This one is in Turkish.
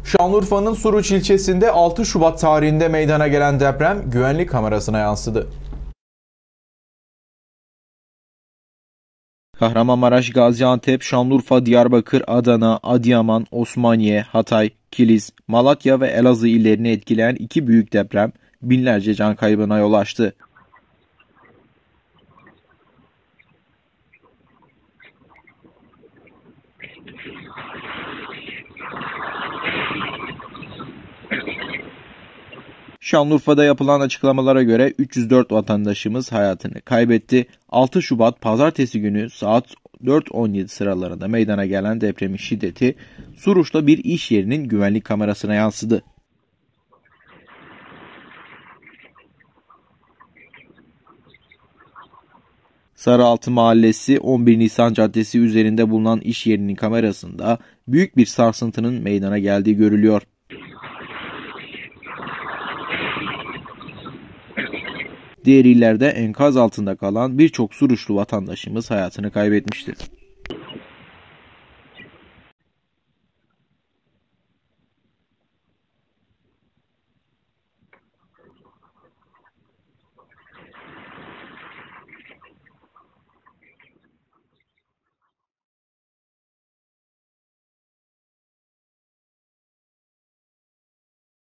Şanlıurfa'nın Suruç ilçesinde 6 Şubat tarihinde meydana gelen deprem güvenlik kamerasına yansıdı. Kahramanmaraş, Gaziantep, Şanlıurfa, Diyarbakır, Adana, Adıyaman, Osmaniye, Hatay, Kilis, Malatya ve Elazığ illerini etkileyen iki büyük deprem binlerce can kaybına yol açtı. Şanlıurfa'da yapılan açıklamalara göre 304 vatandaşımız hayatını kaybetti. 6 Şubat Pazartesi günü saat 4:17 sıralarında meydana gelen depremin şiddeti Suruç'ta bir iş yerinin güvenlik kamerasına yansıdı. Sarıaltı Mahallesi 11 Nisan Caddesi üzerinde bulunan iş yerinin kamerasında büyük bir sarsıntının meydana geldiği görülüyor. Diğer illerde enkaz altında kalan birçok Suruçlu vatandaşımız hayatını kaybetmiştir.